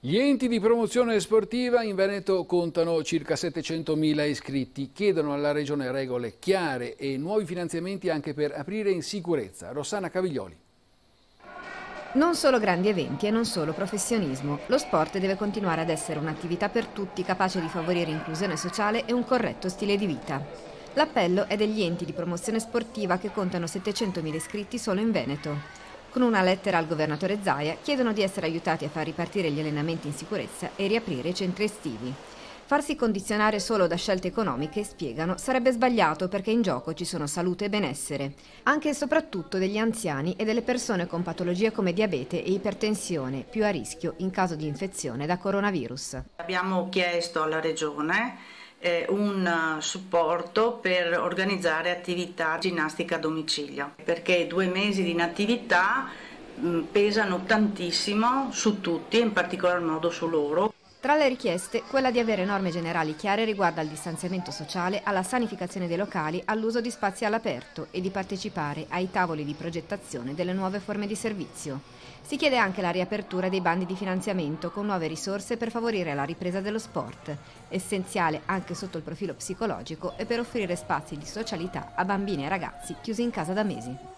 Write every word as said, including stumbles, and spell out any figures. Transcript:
Gli enti di promozione sportiva in Veneto contano circa settecentomila iscritti, chiedono alla Regione regole chiare e nuovi finanziamenti anche per aprire in sicurezza. Rossana Caviglioli. Non solo grandi eventi e non solo professionismo. Lo sport deve continuare ad essere un'attività per tutti capace di favorire inclusione sociale e un corretto stile di vita. L'appello è degli enti di promozione sportiva che contano settecentomila iscritti solo in Veneto. Con una lettera al governatore Zaia chiedono di essere aiutati a far ripartire gli allenamenti in sicurezza e riaprire i centri estivi. Farsi condizionare solo da scelte economiche, spiegano, sarebbe sbagliato perché in gioco ci sono salute e benessere, anche e soprattutto degli anziani e delle persone con patologie come diabete e ipertensione, più a rischio in caso di infezione da coronavirus. Abbiamo chiesto alla Regione eh, un supporto per organizzare attività ginnastica a domicilio, perché due mesi di inattività mh, pesano tantissimo su tutti, in particolar modo su loro. Tra le richieste, quella di avere norme generali chiare riguardo al distanziamento sociale, alla sanificazione dei locali, all'uso di spazi all'aperto e di partecipare ai tavoli di progettazione delle nuove forme di servizio. Si chiede anche la riapertura dei bandi di finanziamento con nuove risorse per favorire la ripresa dello sport, essenziale anche sotto il profilo psicologico e per offrire spazi di socialità a bambini e ragazzi chiusi in casa da mesi.